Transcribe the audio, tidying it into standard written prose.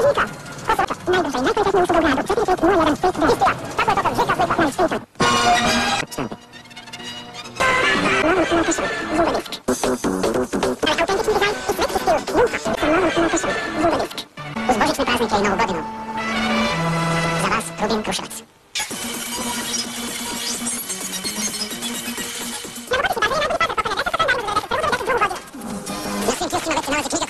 Uz božićne praznike i novu godinu, za vas Rubin Kruševac. Na svim kioscima već se nalazi knjiga